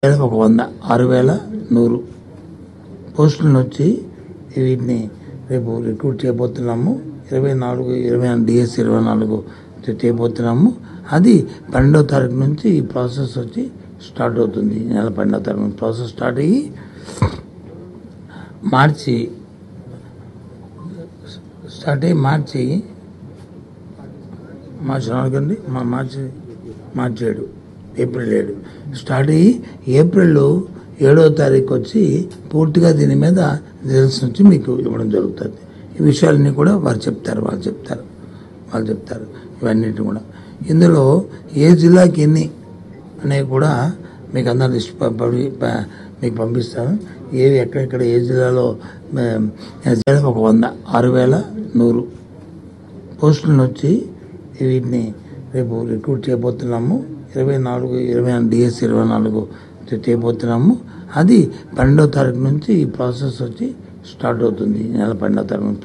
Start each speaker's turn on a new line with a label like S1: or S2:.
S1: ఒక 100 6,100 పోస్టులను వచ్చి వీటిని రేపు రిక్రూట్ చేయబోతున్నాము. 24 డిఎస్ 24 చేయబోతున్నాము. అది 12వ తారీఖు నుంచి ఈ ప్రాసెస్ వచ్చి స్టార్ట్ అవుతుంది. నెల 12వ తారీఖు నుంచి ప్రాసెస్ స్టార్ట్ అయ్యి మార్చి 7 ఏప్రిల్ 7 స్టార్ట్ అయ్యి ఏప్రిల్ 7వ తారీఖు వచ్చి పూర్తిగా దీని మీద రిజల్ట్స్ నుంచి మీకు ఇవ్వడం జరుగుతుంది. ఈ విషయాలన్నీ కూడా వాళ్ళు చెప్తారు ఇవన్నిటి కూడా. ఇందులో ఏ జిల్లాకి ఎన్ని అనేవి కూడా మీకు అందరూ లిస్ట్ మీకు పంపిస్తాను. ఏవి ఎక్కడెక్కడ ఏ జిల్లాలో ఒక 100 6,100 పోస్టులను వచ్చి వీటిని రేపు రిక్రూట్ చేయబోతున్నాము. 24 డిఎస్ 24 చేయబోతున్నాము. అది 12వ తారీఖు నుంచి ఈ ప్రాసెస్ వచ్చి స్టార్ట్ అవుతుంది. నెల 12వ తారీఖు నుంచి.